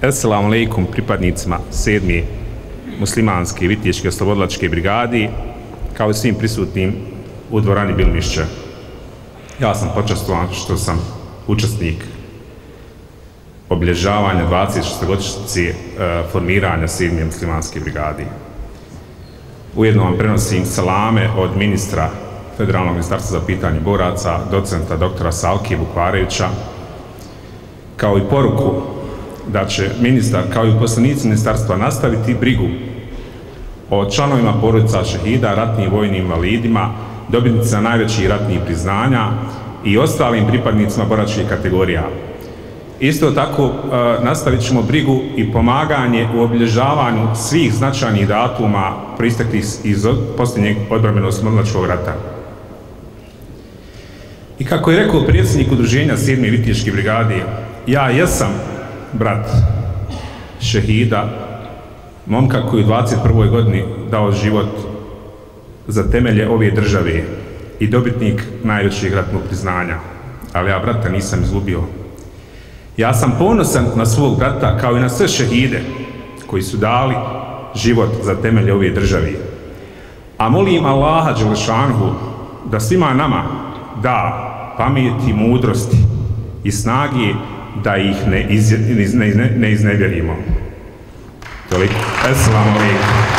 Assalamu alaikum pripadnicima 7. muslimanske viteške oslobodilačke brigadi, kao i svim prisutnim u dvorani Bilmišća. Ja sam počastovan što sam učesnik obilježavanja 26-godišnjice formiranja 7. muslimanske brigade. Ujedno vam prenosim salame od ministra Federalnog ministarstva za pitanje boraca, docenta doktora Salke Bukvarevića, kao i poruku da će ministar, kao i uposlenici ministarstva, nastaviti brigu o članovima porodica šehida, ratnim vojnim invalidima, dobitnicima najvećih ratnih priznanja i ostalim pripadnicima boračkih kategorija. Isto tako nastavit ćemo brigu i pomaganje u obilježavanju svih značajnih datuma proisteklih iz posljednjeg odbrambeno-oslobodilačkog rata. I kako je rekao predsjednik udruženja 7. viteške brigade, ja jesam brat šehida, momka koji u 21. godini dao život za temelje ove države i dobitnik najvećeg ratnog priznanja, ali ja brata nisam izgubio. Ja sam ponosan na svog brata kao i na sve šehide koji su dali život za temelje ove države. A molim Allaha Đelešanhu da svima nama da pameti, mudrosti i snage da ih ne iznevjerimo. Toliko. Assalamu alaikum.